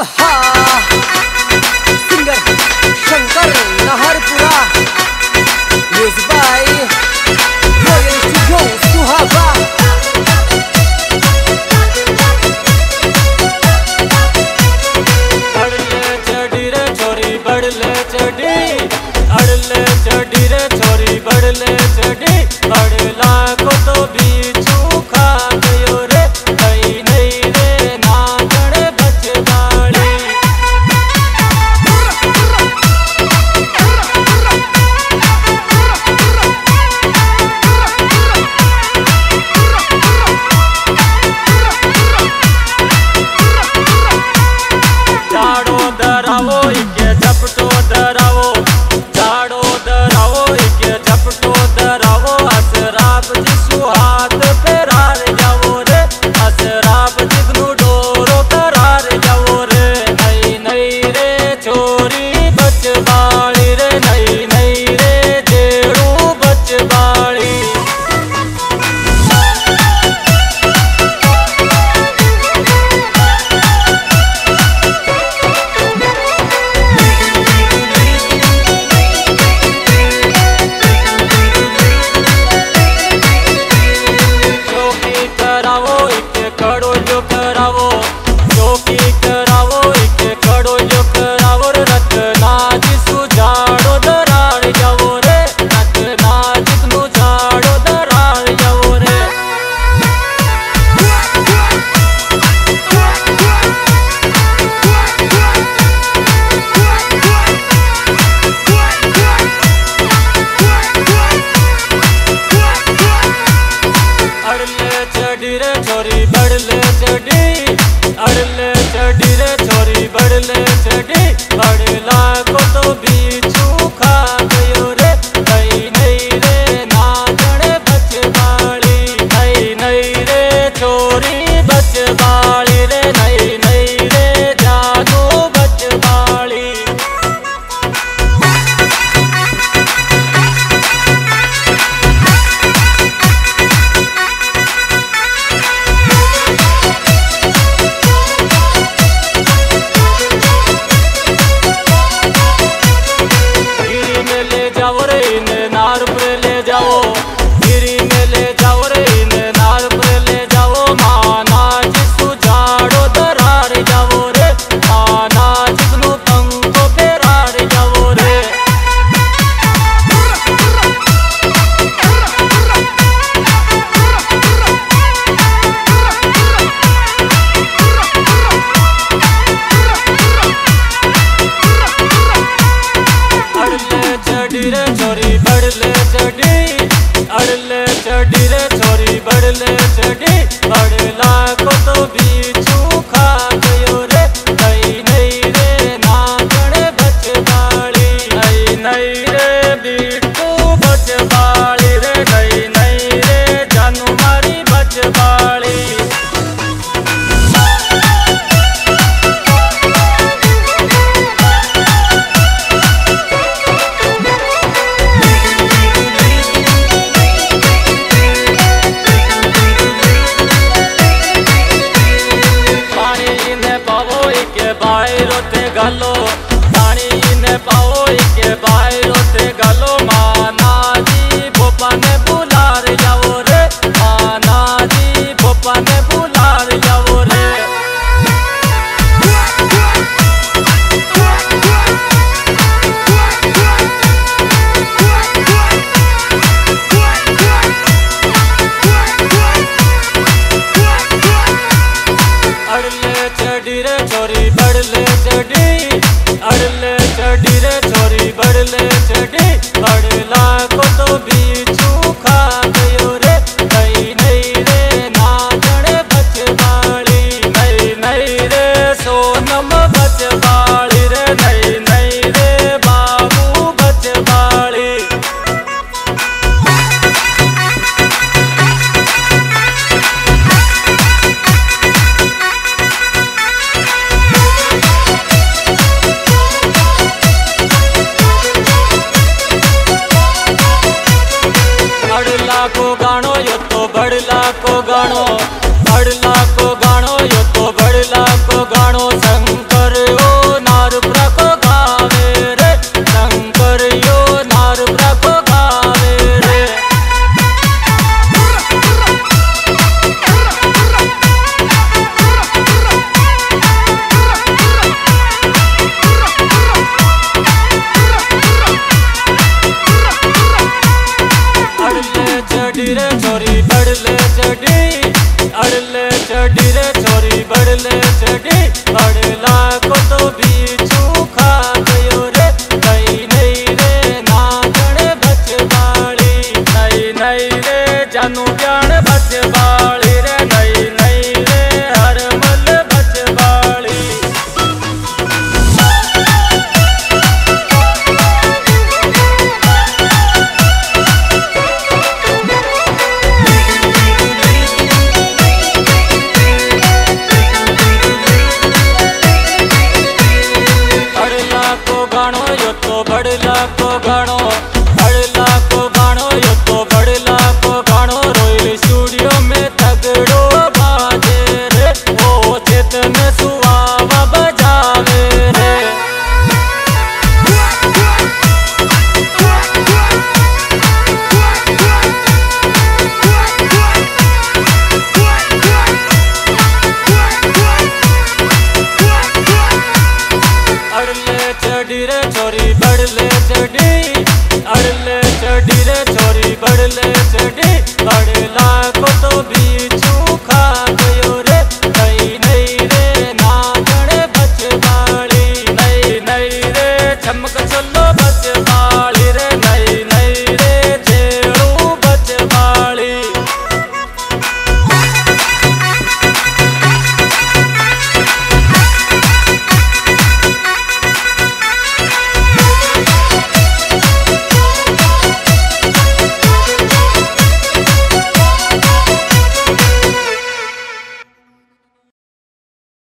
Singer Shankar Naharpura, music by royal studio Suhaga. अड़ले चढ़ी रे छोरी बड़ले चढ़ी, अड़ले चढ़ी रे छोरी बड़ले चढ़ी, बड़ला को तो बीचू खा गयो रे, नई नई रे नाचण बचवाड़ी। झाड़ो दरावो इके झपटो दरावो, झाड़ो दरावो इके झपटो दरावो, असराब जिसु हाथ फेरार जावो रे, असराब जिगनु डोरो करार जावो रे, नई नई रे छोरी बचवाड़ी रे, नई नई रे जेड़ू बचवाड़ी। खड़ो जो करावो, चौकी करावो इके खड़ो जो करावो रे, रखना जिसु झाड़ो दरार जावो रे, रखना जिसनु झाड़ो दरार जावो रे। अड़ले चढ़ी रे छोरी बड़ले चढ़ी, अड़ले चढ़ी रे छोरी बड़ले चढ़ी, बड़ला को तो बीचू खा गयो रे, नई नई रे नाचण बचवाड़ी, नई नई रे छोरी बचवाड़ी रे, नई नई रे जानो बचवाड़ी। नार पर ले जाओ, गिरी में ले जाओ रे, इन नार पर ले जाओ, माना जिसु झाड़ो दरार जाओ रे, माना जिसनु पंखो फेरार जाओ रे। अड़ले चढ़ी रे छोरी बड़ले चढ़ी, अड़ले चढ़ी रे छोरी बड़ले चढ़ी, बड़ला को तो बीचू खा गयो रे, नई नई रे नाचण बचवाड़ी, नई नई रे बीटू बचवाड़ी रे, नई नई रे जानू मारी बचवाड़ी। बाहरों ते गालो, पानी ने पाओ इके बाहरों ते गालो, माना जी भोपा ने बुलार जाओ रे, माना जी भोपा ने बुलार जाओ रे। अड़ले चढ़ी रे छोरी बड़ले चढ़ी, अड़ले चढ़ी रे छोरी बड़ले चढ़ी, बड़ला को तो बीचू खा गयो रे, नई नई रे नाचण बचवाड़ी, नई नई रे सोनम बचवाड़ी रे, नई नई रे बाबू बचवाड़ी। अड़ला चढ़ी अड़ला को तो भी